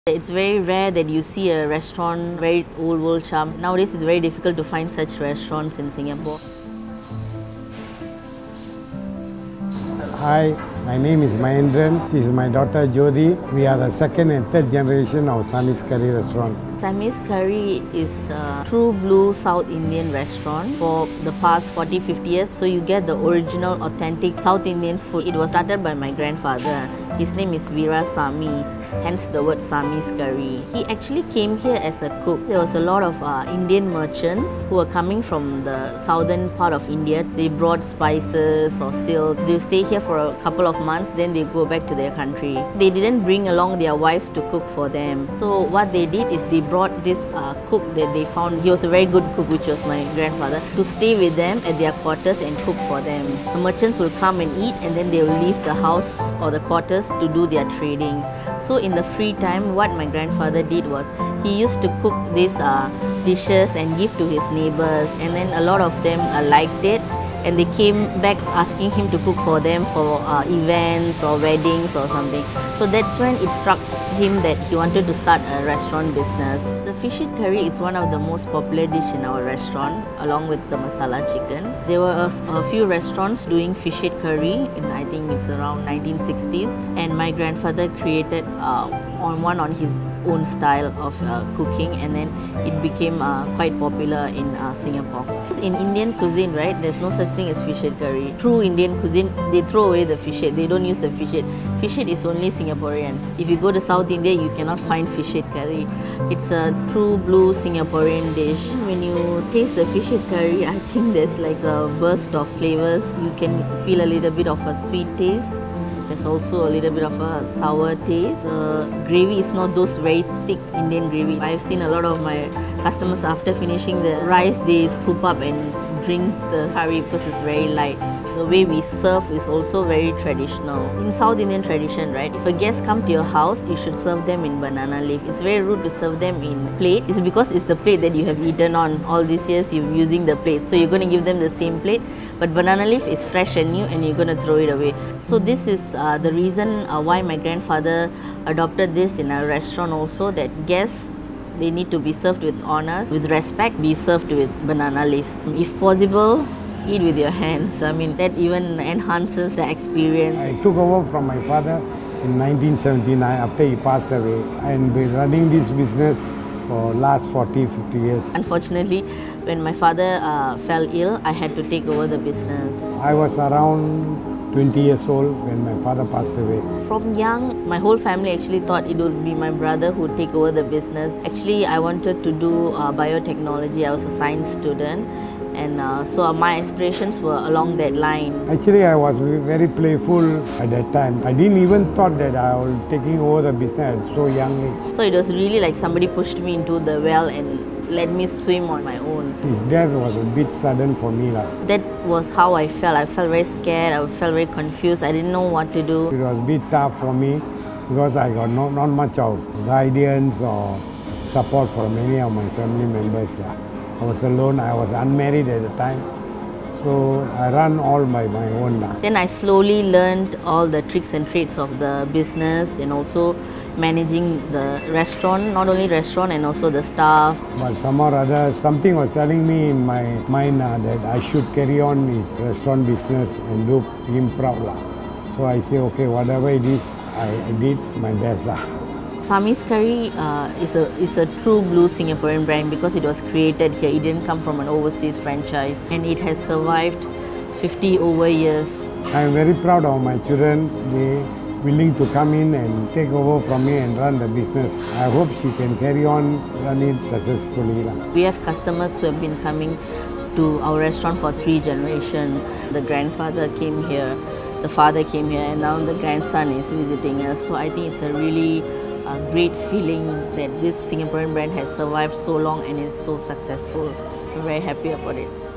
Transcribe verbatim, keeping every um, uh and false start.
It's very rare that you see a restaurant, very old world charm. Nowadays it's very difficult to find such restaurants in Singapore. Hi, my name is Mahendran. She is my daughter Jyoti. We are the second and third generation of Samy's Curry restaurant. Samy's Curry is a true blue South Indian restaurant for the past forty to fifty years. So you get the original, authentic South Indian food. It was started by my grandfather. His name is Veera Samy, hence the word Samy's Curry. He actually came here as a cook. There was a lot of uh, Indian merchants who were coming from the southern part of India. They brought spices or silk. They stay here for a couple of months, then they go back to their country. They didn't bring along their wives to cook for them. So what they did is they brought this uh, cook that they found. He was a very good cook, which was my grandfather, to stay with them at their quarters and cook for them. The merchants will come and eat, and then they will leave the house or the quarters to do their trading. So in the free time, what my grandfather did was he used to cook these uh, dishes and give to his neighbors, and then a lot of them uh, liked it, and they came back asking him to cook for them for uh, events or weddings or something. So that's when it struck him that he wanted to start a restaurant business. The fish head curry is one of the most popular dish in our restaurant, along with the masala chicken. There were a, a few restaurants doing fish head curry in, I think it's around nineteen sixties, and my grandfather created uh, on one on his own style of uh, cooking, and then it became uh, quite popular in uh, Singapore. In Indian cuisine, right, there's no such thing as fish head curry. True Indian cuisine, they throw away the fish head, they don't use the fish head. Fish head is only Singaporean. If you go to South India, you cannot find fish head curry. It's a true blue Singaporean dish. When you taste the fish head curry, I think there's like a burst of flavors. You can feel a little bit of a sweet taste. There's also a little bit of a sour taste. The gravy is not those very thick Indian gravy. I've seen a lot of my customers, after finishing the rice, they scoop up and drink the curry because it's very light. The way we serve is also very traditional. In South Indian tradition, right, if a guest come to your house, you should serve them in banana leaf. It's very rude to serve them in plate. It's because it's the plate that you have eaten on all these years. You're using the plate, so you're going to give them the same plate. But banana leaf is fresh and new, and you're going to throw it away. So this is uh, the reason uh, why my grandfather adopted this in a restaurant also, that guests, they need to be served with honor, with respect, be served with banana leaves. If possible, eat with your hands. I mean, that even enhances the experience. I took over from my father in nineteen seventy-nine after he passed away, and been running this business for last forty to fifty years. Unfortunately, when my father uh, fell ill, I had to take over the business. I was around twenty years old when my father passed away. From young, my whole family actually thought it would be my brother who would take over the business. Actually, I wanted to do uh, biotechnology. I was a science student, and uh, so my aspirations were along that line. Actually, I was very playful at that time. I didn't even thought that I was taking over the business at so young age. So it was really like somebody pushed me into the well and let me swim on my own. His death was a bit sudden for me. That was how I felt. I felt very scared, I felt very confused, I didn't know what to do. It was a bit tough for me because I got not, not much of guidance or support from many of my family members. I was alone, I was unmarried at the time, so I ran all by my own. Then I slowly learned all the tricks and trades of the business, and also managing the restaurant, not only restaurant and also the staff. But some or other, something was telling me in my mind uh, that I should carry on his restaurant business and do him proud. Uh. So I say, okay, whatever it is, I, I did my best. Uh. Samy's Curry uh, is, a, is a true blue Singaporean brand because it was created here. It didn't come from an overseas franchise, and it has survived fifty over years. I am very proud of my children. They willing to come in and take over from me and run the business. I hope she can carry on, run it successfully. We have customers who have been coming to our restaurant for three generations. The grandfather came here, the father came here, and now the grandson is visiting us. So I think it's a really uh, great feeling that this Singaporean brand has survived so long and is so successful. I'm very happy about it.